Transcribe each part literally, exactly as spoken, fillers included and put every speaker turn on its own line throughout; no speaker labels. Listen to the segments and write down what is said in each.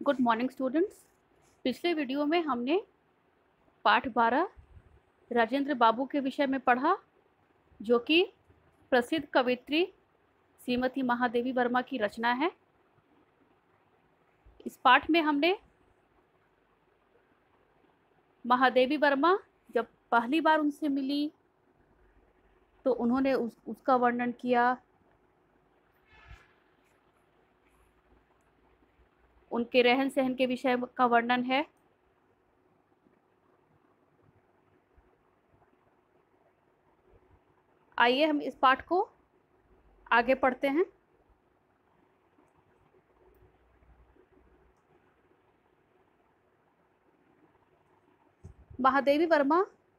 Good morning students. पिछले video में हमने पाठ बारह राजेंद्र बाबू के विषय में पढ़ा, जो कि प्रसिद्ध कवयित्री श्रीमती महादेवी वर्मा की रचना है। इस पाठ में हमने महादेवी वर्मा जब पहली बार उनसे मिली तो उन्होंने उस, उसका वर्णन किया, उनके रहन सहन के विषय का वर्णन है। आइए हम इस पाठ को आगे पढ़ते हैं। महादेवी वर्मा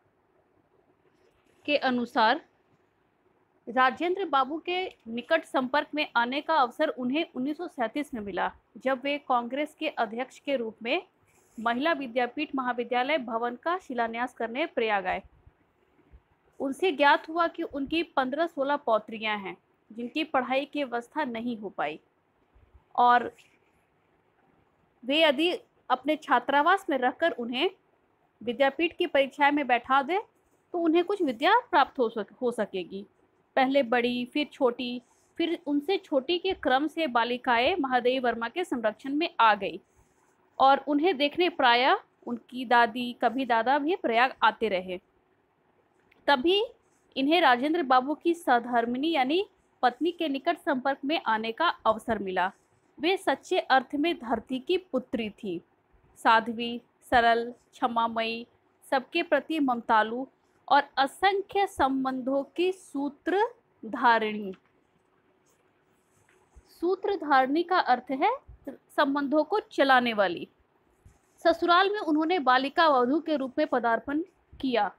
के अनुसार राजेंद्र बाबू के निकट संपर्क में आने का अवसर उन्हें उन्नीस सौ सैंतीस में मिला, जब वे कांग्रेस के अध्यक्ष के रूप में महिला विद्यापीठ महाविद्यालय भवन का शिलान्यास करने प्रयाग आए। उनसे ज्ञात हुआ कि उनकी पंद्रह सोलह पौत्रियां हैं जिनकी पढ़ाई की व्यवस्था नहीं हो पाई, और वे यदि अपने छात्रावास में रहकर उन्हें विद्यापीठ की परीक्षा में बैठा दे तो उन्हें कुछ विद्या प्राप्त हो सक हो सकेगी। पहले बड़ी, फिर छोटी, फिर उनसे छोटी के क्रम से बालिकाएं महादेवी वर्मा के संरक्षण में आ गई और उन्हें देखने प्रायः उनकी दादी, कभी दादा भी प्रयाग आते रहे। तभी इन्हें राजेंद्र बाबू की सहधर्मिणी यानी पत्नी के निकट संपर्क में आने का अवसर मिला। वे सच्चे अर्थ में धरती की पुत्री थी, साध्वी, सरल, क्षमामयी, सबके प्रति ममतालु और असंख्य संबंधों की सूत्रधारिणी। सूत्रधारिणी का अर्थ है संबंधों को चलाने वाली। ससुराल में उन्होंने बालिका वधू के रूप में पदार्पण किया।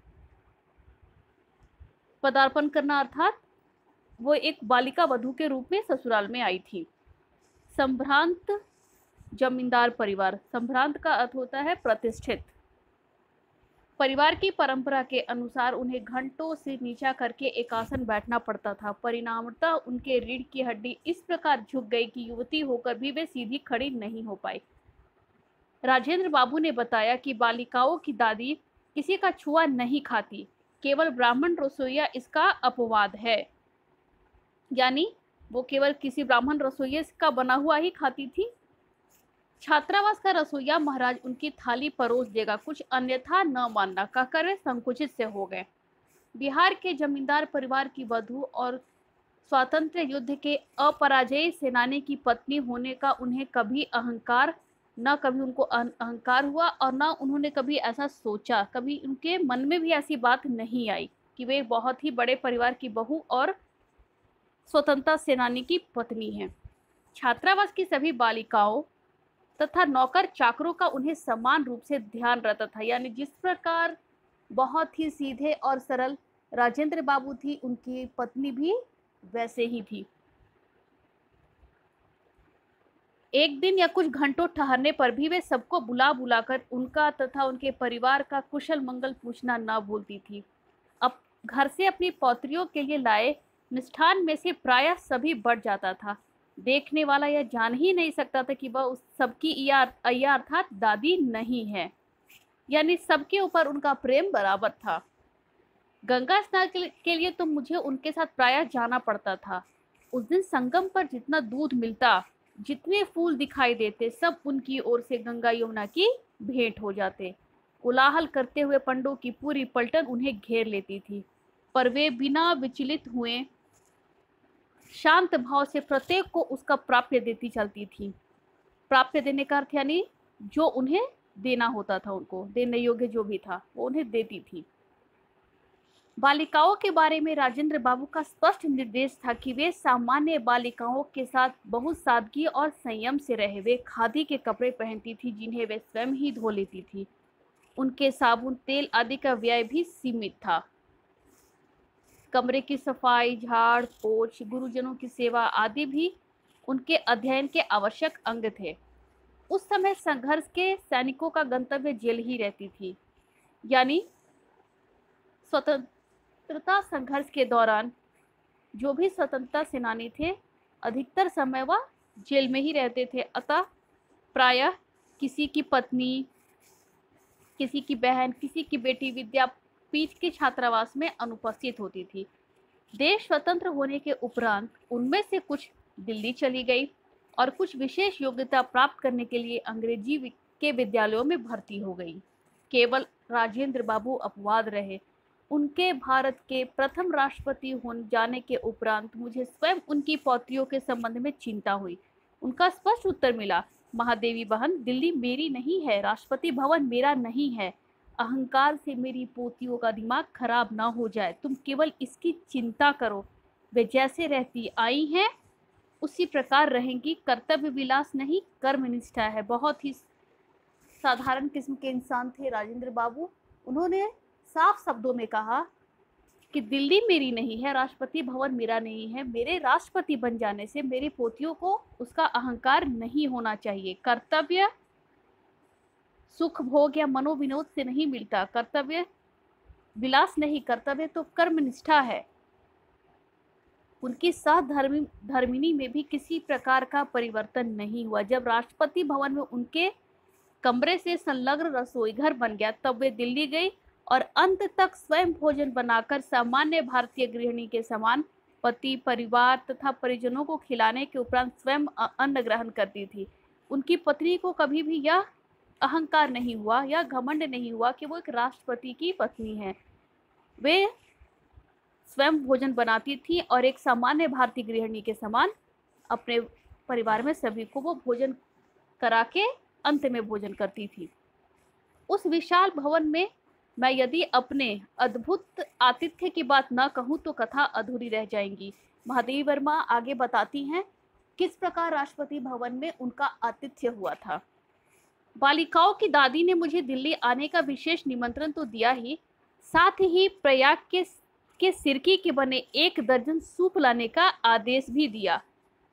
पदार्पण करना अर्थात वो एक बालिका वधू के रूप में ससुराल में आई थी। संभ्रांत जमींदार परिवार, संभ्रांत का अर्थ होता है प्रतिष्ठित। परिवार की परंपरा के अनुसार उन्हें घंटों से नीचा करके एक आसन बैठना पड़ता था। परिणामतः उनके रीढ़ की हड्डी इस प्रकार झुक गई कि युवती होकर भी वे सीधी खड़ी नहीं हो पाई। राजेंद्र बाबू ने बताया कि बालिकाओं की दादी किसी का छुआ नहीं खाती, केवल ब्राह्मण रसोइया इसका अपवाद है, यानी वो केवल किसी ब्राह्मण रसोइये का बना हुआ ही खाती थी। छात्रावास का रसोइया महाराज उनकी थाली परोस देगा, कुछ अन्यथा न मानना कहकर वे संकुचित से हो गए। बिहार के जमींदार परिवार की वधू और स्वातंत्र्य युद्ध के अपराजयी सेनानी की पत्नी होने का उन्हें कभी अहंकार न कभी उनको अहंकार हुआ और न उन्होंने कभी ऐसा सोचा, कभी उनके मन में भी ऐसी बात नहीं आई कि वे बहुत ही बड़े परिवार की बहू और स्वतंत्रता सेनानी की पत्नी हैं। छात्रावास की सभी बालिकाओं तथा नौकर चाकरों का उन्हें समान रूप से ध्यान रहता था, यानी जिस प्रकार बहुत ही सीधे और सरल राजेंद्र बाबू थी, उनकी पत्नी भी वैसे ही थी। एक दिन या कुछ घंटों ठहरने पर भी वे सबको बुला बुलाकर उनका तथा उनके परिवार का कुशल मंगल पूछना न भूलती थी। अब घर से अपनी पौत्रियों के लिए लाए मिष्ठान में से प्रायः सभी बढ़ जाता था। देखने वाला यह जान ही नहीं सकता था कि वह उस सबकी अय्या अर्थात दादी नहीं है, यानी सबके ऊपर उनका प्रेम बराबर था। गंगा स्नान के लिए तो मुझे उनके साथ प्रायः जाना पड़ता था। उस दिन संगम पर जितना दूध मिलता, जितने फूल दिखाई देते, सब उनकी ओर से गंगा यमुना की भेंट हो जाते। कोलाहल करते हुए पंडों की पूरी पलटन उन्हें घेर लेती थी, पर वे बिना विचलित हुए शांत भाव से प्रत्येक को उसका प्राप्य देती चलती थी। प्राप्य देने का अर्थ यानी जो उन्हें देना होता था, उनको देने योग्य जो भी था वो उन्हें देती थी। बालिकाओं के बारे में राजेंद्र बाबू का स्पष्ट निर्देश था कि वे सामान्य बालिकाओं के साथ बहुत सादगी और संयम से रहे। वे खादी के कपड़े पहनती थी जिन्हें वे स्वयं ही धो लेती थी। उनके साबुन, तेल आदि का व्यय भी सीमित था। कमरे की सफाई, झाड़ पोछ, गुरुजनों की सेवा आदि भी उनके अध्ययन के आवश्यक अंग थे। उस समय संघर्ष के सैनिकों का गंतव्य जेल ही रहती थी, यानी स्वतंत्रता संघर्ष के दौरान जो भी स्वतंत्रता सेनानी थे अधिकतर समय वह जेल में ही रहते थे। अतः प्रायः किसी की पत्नी, किसी की बहन, किसी की बेटी विद्यापीठ के छात्रावास में अनुपस्थित होती थी। देश स्वतंत्र होने के उपरांत उनमें से कुछ दिल्ली चली गई और कुछ विशेष योग्यता प्राप्त करने के लिए अंग्रेजी के विद्यालयों में भर्ती हो गई। केवल राजेंद्र बाबू अपवाद रहे। उनके भारत के प्रथम राष्ट्रपति होने जाने के उपरांत मुझे स्वयं उनकी पौत्रियों के संबंध में चिंता हुई। उनका स्पष्ट उत्तर मिला, महादेवी बहन, दिल्ली मेरी नहीं है, राष्ट्रपति भवन मेरा नहीं है। अहंकार से मेरी पोतियों का दिमाग खराब ना हो जाए, तुम केवल इसकी चिंता करो। वे जैसे रहती आई हैं उसी प्रकार रहेंगी। कर्तव्य विलास नहीं, कर्मनिष्ठा है। बहुत ही साधारण किस्म के इंसान थे राजेंद्र बाबू। उन्होंने साफ शब्दों में कहा कि दिल्ली मेरी नहीं है, राष्ट्रपति भवन मेरा नहीं है। मेरे राष्ट्रपति बन जाने से मेरी पोतियों को उसका अहंकार नहीं होना चाहिए। कर्तव्य सुख भोग या मनोविनोद से नहीं मिलता। कर्तव्य विलास नहीं, कर्तव्य तो कर्मनिष्ठा है। उनकी सहधर्मी धर्मिणी में भी किसी प्रकार का परिवर्तन नहीं हुआ। जब राष्ट्रपति भवन में उनके कमरे से संलग्न रसोई घर बन गया, तब वे दिल्ली गई और अंत तक स्वयं भोजन बनाकर सामान्य भारतीय गृहिणी के समान पति, परिवार तथा परिजनों को खिलाने के उपरांत स्वयं अन्न ग्रहण करती थी। उनकी पत्नी को कभी भी यह अहंकार नहीं हुआ या घमंड नहीं हुआ कि वो एक राष्ट्रपति की पत्नी है। वे स्वयं भोजन बनाती थी और एक सामान्य भारतीय गृहिणी के समान अपने परिवार में सभी को वो भोजन करा के अंत में भोजन करती थी। उस विशाल भवन में मैं यदि अपने अद्भुत आतिथ्य की बात न कहूँ तो कथा अधूरी रह जाएगी। महादेवी वर्मा आगे बताती हैं किस प्रकार राष्ट्रपति भवन में उनका आतिथ्य हुआ था। बालिकाओं की दादी ने मुझे दिल्ली आने का विशेष निमंत्रण तो दिया ही, साथ ही प्रयाग के के सिरकी के बने एक दर्जन सूप लाने का आदेश भी दिया।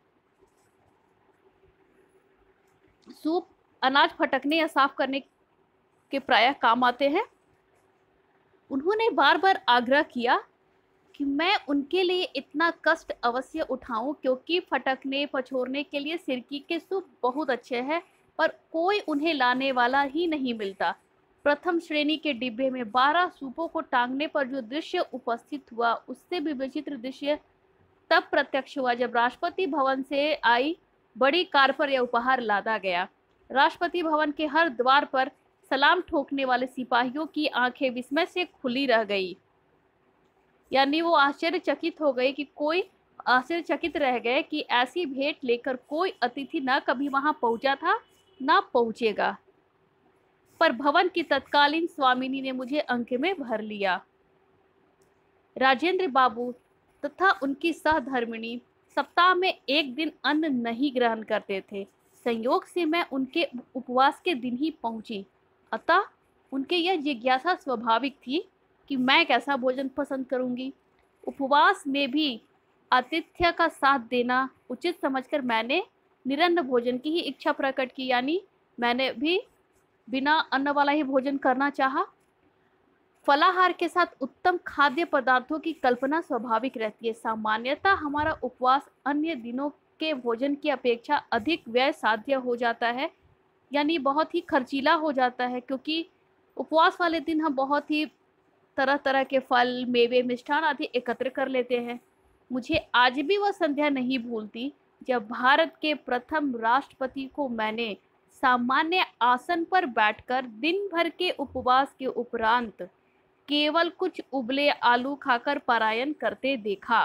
सूप अनाज फटकने या साफ करने के प्रायः काम आते हैं। उन्होंने बार बार आग्रह किया कि मैं उनके लिए इतना कष्ट अवश्य उठाऊं, क्योंकि फटकने पछोरने के लिए सिरकी के सूप बहुत अच्छे हैं, पर कोई उन्हें लाने वाला ही नहीं मिलता। प्रथम श्रेणी के डिब्बे में बारह सूपों को टांगने पर जो दृश्य उपस्थित हुआ, उससे भी विचित्र दृश्य तब प्रत्यक्ष हुआ जब राष्ट्रपति भवन से आई बड़ी कार पर यह उपहार लादा गया। राष्ट्रपति भवन के हर द्वार पर सलाम ठोकने वाले सिपाहियों की आंखें विस्मय से खुली रह गई। यानी वो आश्चर्यचकित हो गए कि कोई आश्चर्यचकित रह गए कि ऐसी भेंट लेकर कोई अतिथि न कभी वहां पहुंचा था न पहुंचेगा। पर भवन की तत्कालीन स्वामिनी ने मुझे अंक में भर लिया। राजेंद्र बाबू तथा उनकी सहधर्मिणी सप्ताह में एक दिन अन्न नहीं ग्रहण करते थे। संयोग से मैं उनके उपवास के दिन ही पहुंची, अतः उनके यह जिज्ञासा स्वाभाविक थी कि मैं कैसा भोजन पसंद करूंगी। उपवास में भी आतिथ्य का साथ देना उचित समझकर मैंने निरन्न भोजन की ही इच्छा प्रकट की, यानी मैंने भी बिना अन्न वाला ही भोजन करना चाहा। फलाहार के साथ उत्तम खाद्य पदार्थों की कल्पना स्वाभाविक रहती है। सामान्यतः हमारा उपवास अन्य दिनों के भोजन की अपेक्षा अधिक व्यय साध्य हो जाता है, यानी बहुत ही खर्चीला हो जाता है, क्योंकि उपवास वाले दिन हम बहुत ही तरह तरह के फल, मेवे, मिष्ठान आदि एकत्र कर लेते हैं। मुझे आज भी वह संध्या नहीं भूलती जब भारत के प्रथम राष्ट्रपति को मैंने सामान्य आसन पर बैठकर दिन भर के उपवास के उपरांत केवल कुछ उबले आलू खाकर पलायन करते देखा।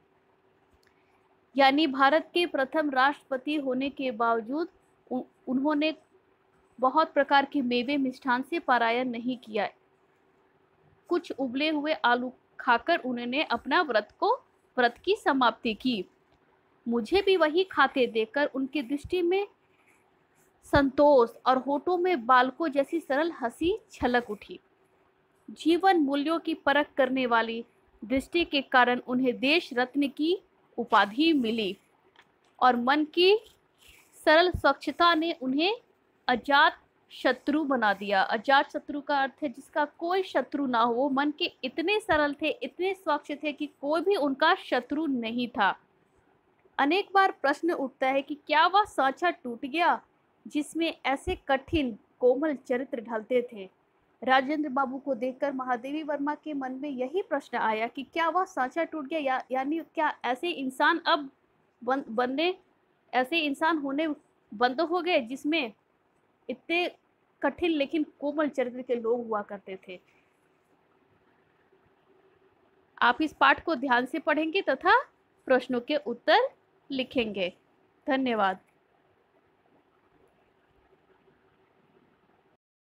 यानी भारत के प्रथम राष्ट्रपति होने के बावजूद उन्होंने बहुत प्रकार के मेवे मिष्ठान से पलायन नहीं किया। कुछ उबले हुए आलू खाकर उन्होंने अपना व्रत को व्रत की समाप्ति की। मुझे भी वही खाते देखकर उनकी दृष्टि में संतोष और होठों में बालकों जैसी सरल हंसी छलक उठी। जीवन मूल्यों की परख करने वाली दृष्टि के कारण उन्हें देश रत्न की उपाधि मिली और मन की सरल स्वच्छता ने उन्हें अजात शत्रु बना दिया। अजात शत्रु का अर्थ है जिसका कोई शत्रु ना हो। वो मन के इतने सरल थे, इतने स्वच्छ थे कि कोई भी उनका शत्रु नहीं था। अनेक बार प्रश्न उठता है कि क्या वह सांचा टूट गया जिसमें ऐसे कठिन कोमल चरित्र ढलते थे। राजेंद्र बाबू को देखकर महादेवी वर्मा के मन में यही प्रश्न आया कि क्या वह सांचा टूट गया, या यानी क्या ऐसे इंसान अब बन, बनने ऐसे इंसान होने बंद हो गए जिसमें इतने कठिन लेकिन कोमल चरित्र के लोग हुआ करते थे। आप इस पाठ को ध्यान से पढ़ेंगे तथा प्रश्नों के उत्तर लिखेंगे। धन्यवाद।